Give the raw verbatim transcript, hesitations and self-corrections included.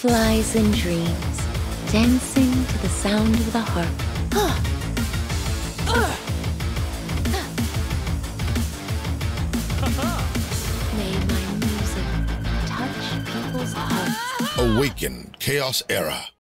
flies in dreams, dancing to the sound of the harp. May my music touch people's hearts. Awaken Chaos Era.